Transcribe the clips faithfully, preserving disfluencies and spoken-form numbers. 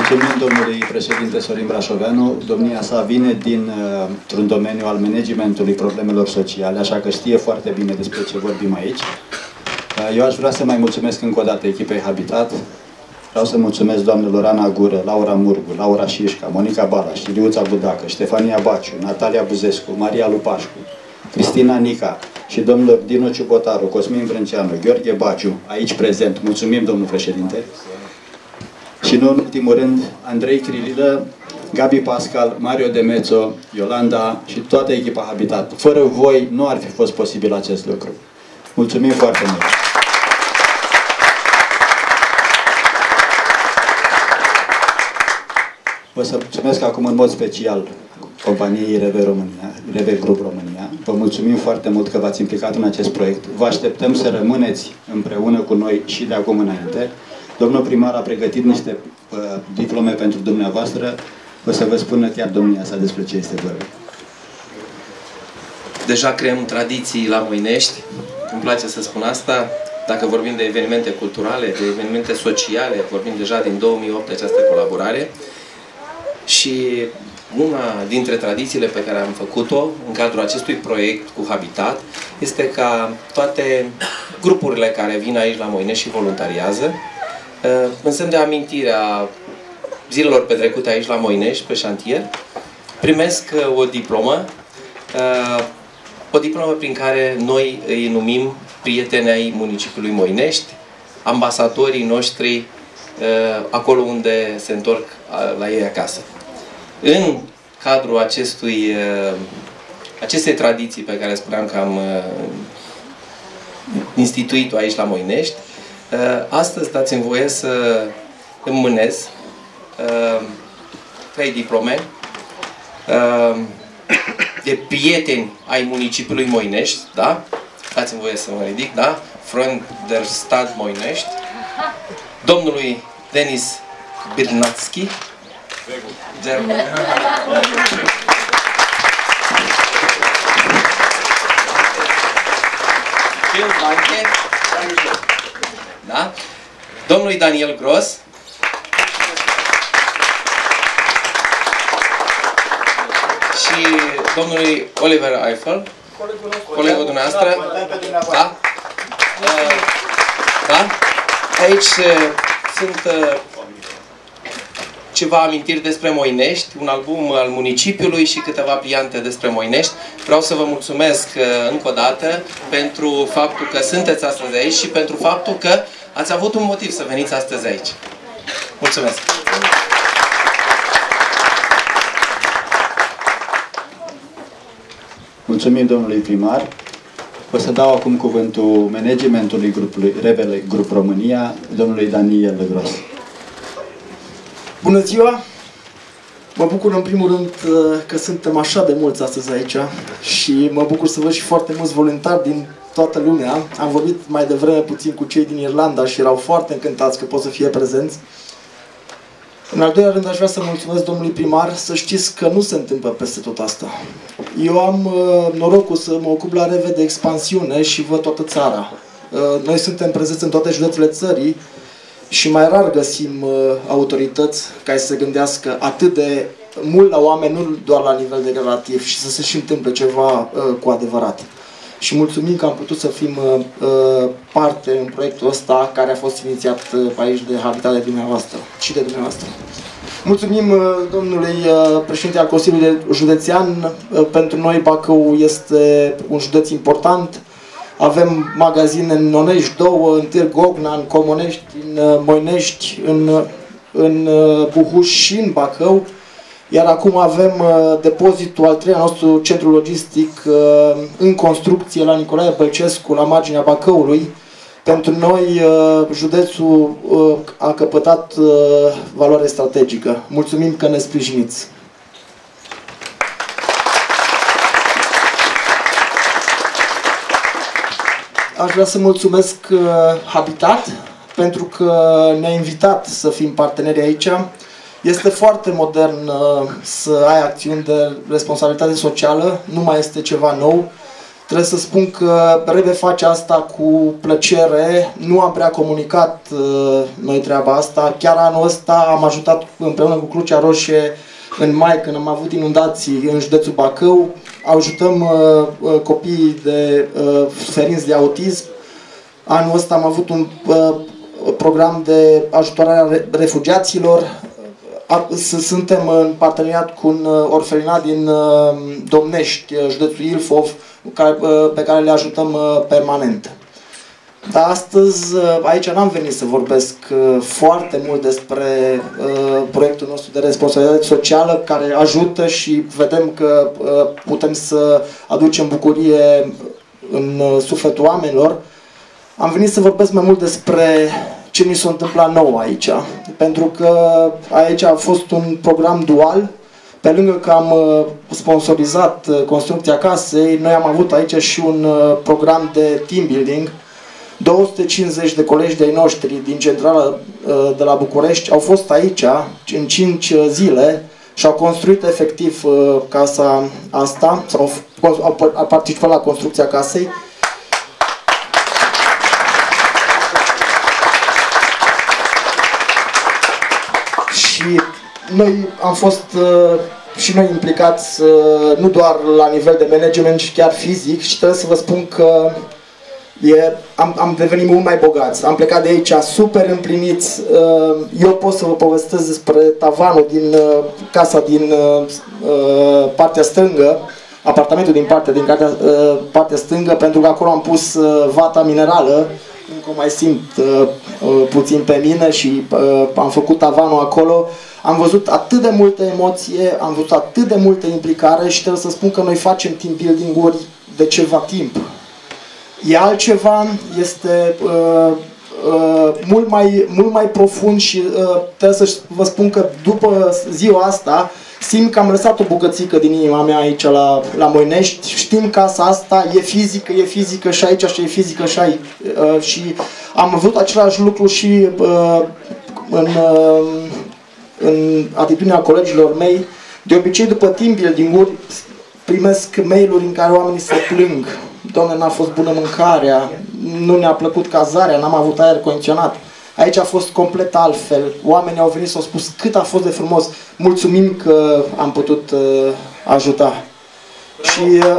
Mulțumim domnului președinte Sorin Brașoveanu. Domnia sa vine dintr-un domeniu al managementului problemelor sociale, așa că știe foarte bine despre ce vorbim aici. Eu aș vrea să mai mulțumesc încă o dată echipei Habitat. Vreau să mulțumesc doamnelor Ana Gură, Laura Murgu, Laura Șișca, Monica Balaș, Iliuța Budacă, Ștefania Baciu, Natalia Buzescu, Maria Lupașcu, Cristina Nica și domnilor Dinu Ciubotaru, Cosmin Brânceanu, Gheorghe Baciu, aici prezent. Mulțumim, domnul președinte. Și nu în ultimul rând, Andrei Crililă, Gabi Pascal, Mario Demețo, Iolanda și toată echipa Habitat. Fără voi nu ar fi fost posibil acest lucru. Mulțumim foarte mult! Vă să mulțumesc acum în mod special companiei R V România, R V Group România. Vă mulțumim foarte mult că v-ați implicat în acest proiect. Vă așteptăm să rămâneți împreună cu noi și de acum înainte. Domnul primar a pregătit niște uh, diplome pentru dumneavoastră. O să vă spună chiar domnia sa despre ce este vorba. Deja creăm tradiții la Moinești. Îmi place să spun asta. Dacă vorbim de evenimente culturale, de evenimente sociale, vorbim deja din două mii opt această colaborare. Și una dintre tradițiile pe care am făcut-o în cadrul acestui proiect cu Habitat este ca toate grupurile care vin aici la Moinești și voluntariază, în semn de amintire a zilelor petrecute aici la Moinești, pe șantier, primesc o diplomă, o diplomă prin care noi îi numim prieteni ai municipiului Moinești, ambasadorii noștri acolo unde se întorc la ei acasă. În cadrul acestui, acestei tradiții pe care spuneam că am instituit-o aici la Moinești, astăzi dați-mi voie să îmi mânez trei diplome de prieteni ai municipiului Moinești, da? Dați-mi voie să mă ridic, da? Freund der Stadt Moinești, domnului Denis Birnatski. Da? Domnului Daniel Gros. Și domnului Oliver Eiffel. Colegul dumneavoastră. Da? Da? Aici sunt ceva amintiri despre Moinești, un album al municipiului și câteva pliante despre Moinești. Vreau să vă mulțumesc încă o dată pentru faptul că sunteți astăzi aici și pentru faptul că ați avut un motiv să veniți astăzi aici. Mulțumesc! Mulțumim domnului primar. O să dau acum cuvântul managementului grupului R V Group România, domnului Daniel Gros. Bună ziua! Mă bucur în primul rând că suntem așa de mulți astăzi aici și mă bucur să văd și foarte mulți voluntari din toată lumea. Am vorbit mai devreme puțin cu cei din Irlanda și erau foarte încântați că pot să fie prezenți. În al doilea rând aș vrea să mulțumesc domnului primar, să știți că nu se întâmplă peste tot asta. Eu am uh, norocul să mă ocup la R V de expansiune și văd toată țara. Uh, noi suntem prezenți în toate județele țării și mai rar găsim uh, autorități care să se gândească atât de mult la oameni, nu doar la nivel declarativ, și să se și întâmple ceva uh, cu adevărat. Și mulțumim că am putut să fim uh, parte în proiectul ăsta care a fost inițiat uh, aici de Habitat de dumneavoastră și de dumneavoastră. Mulțumim uh, domnului uh, președinte al Consiliului Județean. Uh, pentru noi Bacău este un județ important. Avem magazine în Onești, două, în Târgu Ogna, în Comonești, în uh, Moinești, în, uh, în uh, Buhuș și în Bacău. Iar acum avem uh, depozitul al treilea nostru centru logistic uh, în construcție la Nicolae Bălcescu, la marginea Bacăului. Pentru noi, uh, județul uh, a căpătat uh, valoare strategică. Mulțumim că ne sprijiniți. Aș vrea să mulțumesc uh, Habitat pentru că ne-a invitat să fim parteneri aici. Este foarte modern uh, să ai acțiuni de responsabilitate socială, nu mai este ceva nou. Trebuie să spun că Rebe face asta cu plăcere, nu am prea comunicat uh, noi treaba asta. Chiar anul ăsta am ajutat împreună cu Crucea Roșie în mai, când am avut inundații în județul Bacău. Ajutăm uh, uh, copiii de uh, suferinți de autism. Anul ăsta am avut un uh, program de ajutorare a refugiaților. Suntem în parteneriat cu un orfelinat din Domnești, județul Ilfov, pe care le ajutăm permanent. Dar astăzi aici n-am venit să vorbesc foarte mult despre proiectul nostru de responsabilitate socială, care ajută și vedem că putem să aducem bucurie în sufletul oamenilor. Am venit să vorbesc mai mult despre ce ni s-a întâmplat nou aici. Pentru că aici a fost un program dual. Pe lângă că am sponsorizat construcția casei, noi am avut aici și un program de team building. două sute cincizeci de colegi de-ai noștri din centrala de la București au fost aici în cinci zile și au construit efectiv casa asta, sau au participat la construcția casei. Și noi am fost uh, și noi implicați uh, nu doar la nivel de management, ci chiar fizic, și trebuie să vă spun că e, am, am devenit mult mai bogați. Am plecat de aici super împliniți. Uh, eu pot să vă povestesc despre tavanul din uh, casa din uh, partea stângă, apartamentul din partea, din partea, uh, partea stângă, pentru că acolo am pus uh, vata minerală. Încă mai simt uh, uh, puțin pe mine și uh, am făcut tavanul acolo. Am văzut atât de multă emoție, am văzut atât de multă implicare și trebuie să spun că noi facem team building-uri de ceva timp. E altceva, este uh, uh, mult, mai, mult mai profund și uh, trebuie să vă spun că după ziua asta simt că am lăsat o bucățică din inima mea aici la, la Moinești. Știm casa asta e fizică, e fizică și aici și e fizică și aici. Uh, și am avut același lucru și uh, în, uh, în atitudinea colegilor mei. De obicei, după team building-uri, primesc mail-uri în care oamenii se plâng. Doamne, n-a fost bună mâncarea, nu ne-a plăcut cazarea, n-am avut aer condiționat. Aici a fost complet altfel. Oamenii au venit și au spus cât a fost de frumos. Mulțumim că am putut uh, ajuta. Și uh,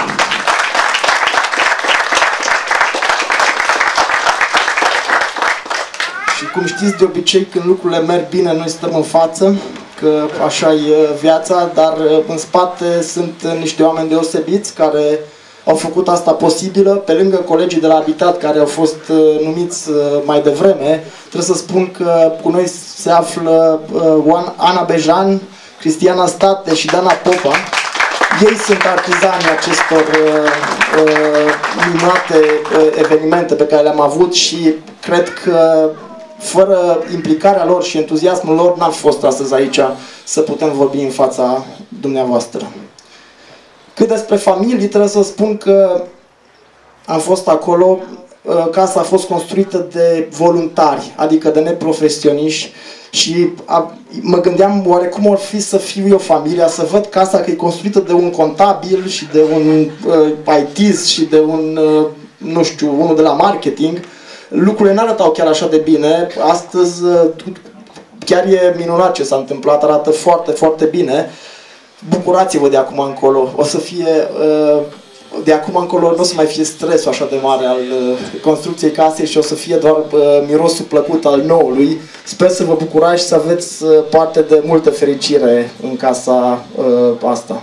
și cum știți, de obicei când lucrurile merg bine, noi stăm în față, că așa e viața, dar uh, în spate sunt uh, niște oameni deosebiți care au făcut asta posibilă. Pe lângă colegii de la Habitat care au fost uh, numiți uh, mai devreme, trebuie să spun că cu noi se află uh, Ana Bejan, Cristiana State și Dana Popa. Ei sunt artizanii acestor uh, uh, minunate uh, evenimente pe care le-am avut și cred că fără implicarea lor și entuziasmul lor n-am fost astăzi aici să putem vorbi în fața dumneavoastră. Cât despre familii, trebuie să spun că am fost acolo, casa a fost construită de voluntari, adică de neprofesioniști și a, mă gândeam oare cum ar fi să fiu eu familia, să văd casa că e construită de un contabil și de un uh, I T-ist și de un, uh, nu știu, unul de la marketing. Lucrurile n-arătau chiar așa de bine. Astăzi uh, chiar e minunat ce s-a întâmplat, arată foarte, foarte bine. Bucurați-vă de acum încolo, o să fie, de acum încolo nu o să mai fie stresul așa de mare al construcției casei și o să fie doar mirosul plăcut al noului. Sper să vă bucurați și să aveți parte de multă fericire în casa asta.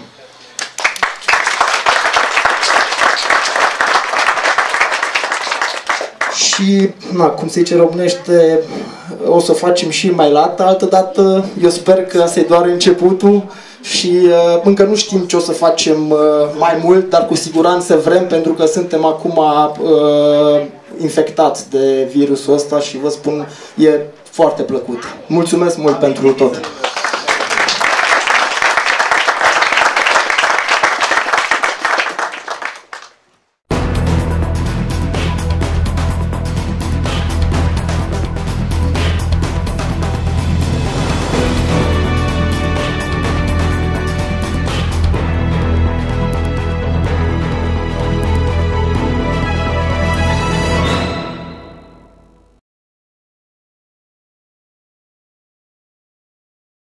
Și, na, cum se zice românește, o să facem și mai lată, altă dată. Eu sper că asta e doar începutul și uh, încă nu știm ce o să facem uh, mai mult, dar cu siguranță vrem, pentru că suntem acum uh, infectați de virusul ăsta și vă spun, e foarte plăcut. Mulțumesc mult pentru tot!